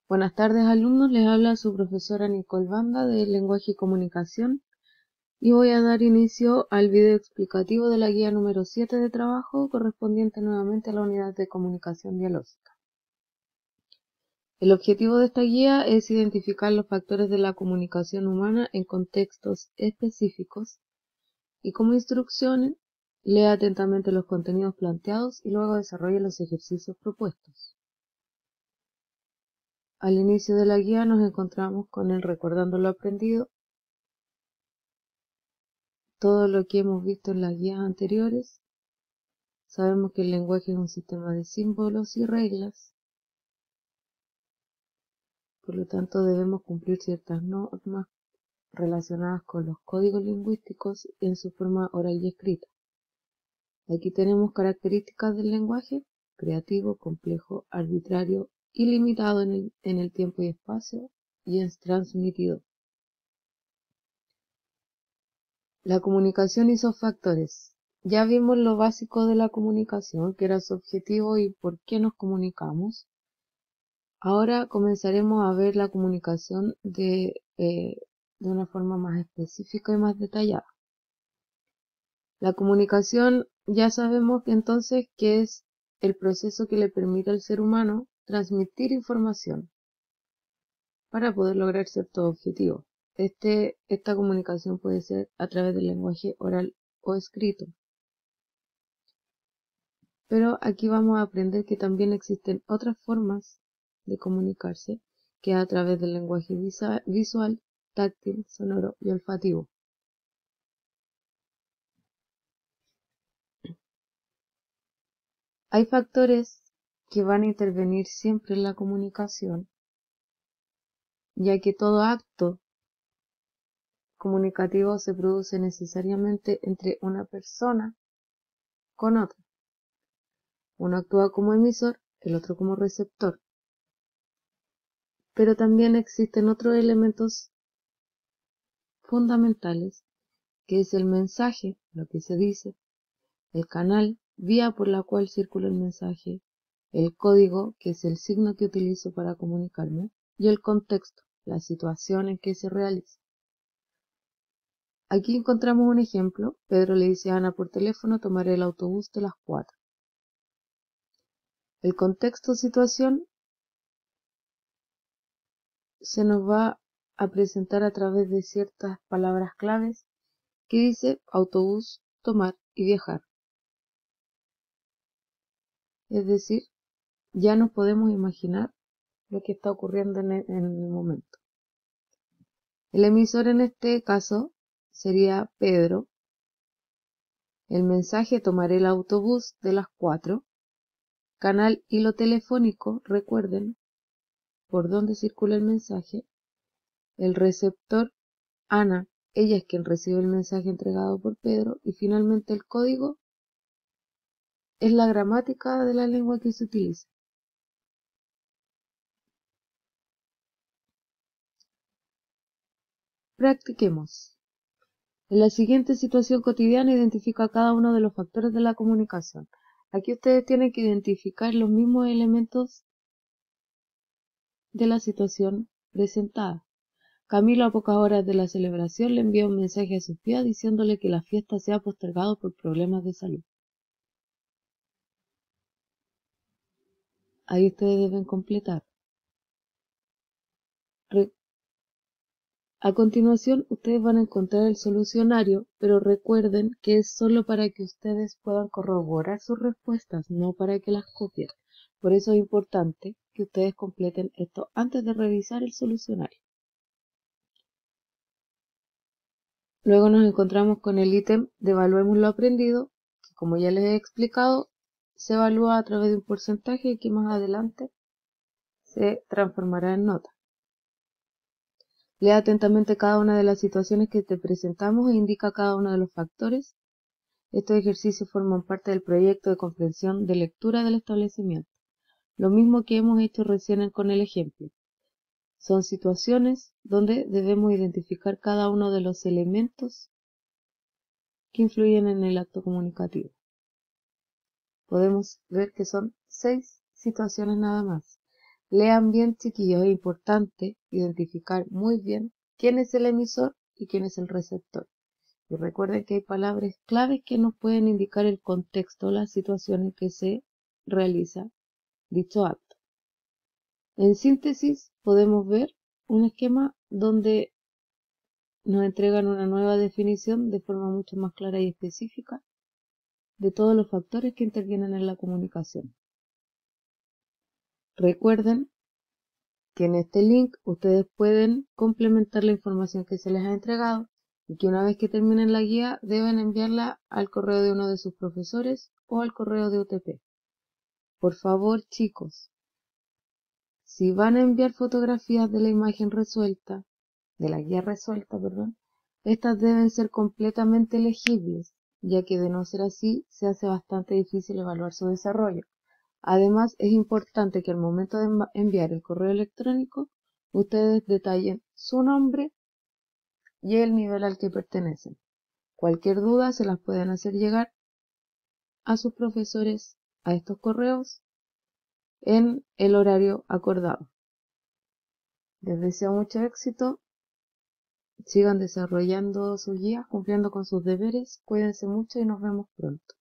Buenas tardes, alumnos. Les habla su profesora Nicole Banda de Lenguaje y Comunicación y voy a dar inicio al video explicativo de la guía número 7 de trabajo correspondiente nuevamente a la unidad de comunicación dialógica. El objetivo de esta guía es identificar los factores de la comunicación humana en contextos específicos y como instrucción lea atentamente los contenidos planteados y luego desarrolle los ejercicios propuestos. Al inicio de la guía nos encontramos con el recordando lo aprendido, todo lo que hemos visto en las guías anteriores. Sabemos que el lenguaje es un sistema de símbolos y reglas, por lo tanto debemos cumplir ciertas normas relacionadas con los códigos lingüísticos en su forma oral y escrita. Aquí tenemos características del lenguaje: creativo, complejo, arbitrario, ilimitado en el tiempo y espacio, y es transmitido. La comunicación y sus factores. Ya vimos lo básico de la comunicación, que era su objetivo y por qué nos comunicamos. Ahora comenzaremos a ver la comunicación de una forma más específica y más detallada. La comunicación ya sabemos que entonces que es el proceso que le permite al ser humano transmitir información para poder lograr ciertos objetivos. Esta comunicación puede ser a través del lenguaje oral o escrito. Pero aquí vamos a aprender que también existen otras formas de comunicarse, que es a través del lenguaje visual, táctil, sonoro y olfativo. Hay factores que van a intervenir siempre en la comunicación, ya que todo acto comunicativo se produce necesariamente entre una persona con otra. Uno actúa como emisor, el otro como receptor. Pero también existen otros elementos fundamentales, que es el mensaje, lo que se dice, el canal, vía por la cual circula el mensaje, el código, que es el signo que utilizo para comunicarme, y el contexto, la situación en que se realiza. Aquí encontramos un ejemplo. Pedro le dice a Ana por teléfono: tomaré el autobús de las 4. El contexto, situación, se nos va a presentar a través de ciertas palabras claves que dice autobús, tomar y viajar. Es decir, ya nos podemos imaginar lo que está ocurriendo en el momento. El emisor en este caso sería Pedro. El mensaje: tomaré el autobús de las 4. Canal, hilo telefónico, recuerden por dónde circula el mensaje. El receptor, Ana, ella es quien recibe el mensaje entregado por Pedro. Y finalmente el código es la gramática de la lengua que se utiliza. Practiquemos. En la siguiente situación cotidiana identifica cada uno de los factores de la comunicación. Aquí ustedes tienen que identificar los mismos elementos de la situación presentada. Camilo, a pocas horas de la celebración, le envía un mensaje a Sofía diciéndole que la fiesta se ha postergado por problemas de salud. Ahí ustedes deben completar. A continuación, ustedes van a encontrar el solucionario, pero recuerden que es solo para que ustedes puedan corroborar sus respuestas, no para que las copien. Por eso es importante que ustedes completen esto antes de revisar el solucionario. Luego nos encontramos con el ítem de evaluemos lo aprendido, que como ya les he explicado, se evalúa a través de un porcentaje que más adelante se transformará en nota. Lea atentamente cada una de las situaciones que te presentamos e indica cada uno de los factores. Estos ejercicios forman parte del proyecto de comprensión de lectura del establecimiento, lo mismo que hemos hecho recién con el ejemplo. Son situaciones donde debemos identificar cada uno de los elementos que influyen en el acto comunicativo. Podemos ver que son 6 situaciones nada más. Lean bien, chiquillos, es importante identificar muy bien quién es el emisor y quién es el receptor. Y recuerden que hay palabras claves que nos pueden indicar el contexto o la situación en que se realiza dicho acto. En síntesis, podemos ver un esquema donde nos entregan una nueva definición de forma mucho más clara y específica de todos los factores que intervienen en la comunicación. Recuerden que en este link ustedes pueden complementar la información que se les ha entregado y que una vez que terminen la guía deben enviarla al correo de uno de sus profesores o al correo de UTP. Por favor, chicos, si van a enviar fotografías de la imagen resuelta, de la guía resuelta, perdón, estas deben ser completamente legibles, ya que de no ser así se hace bastante difícil evaluar su desarrollo. Además, es importante que al momento de enviar el correo electrónico, ustedes detallen su nombre y el nivel al que pertenecen. Cualquier duda se las pueden hacer llegar a sus profesores a estos correos en el horario acordado. Les deseo mucho éxito, sigan desarrollando sus guías, cumpliendo con sus deberes, cuídense mucho y nos vemos pronto.